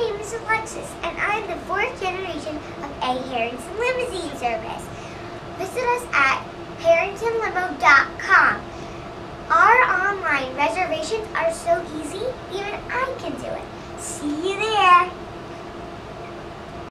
name is Alexis, and I am the fourth generation of a Harrington Limousine service. Visit us at harringtonlimo.com.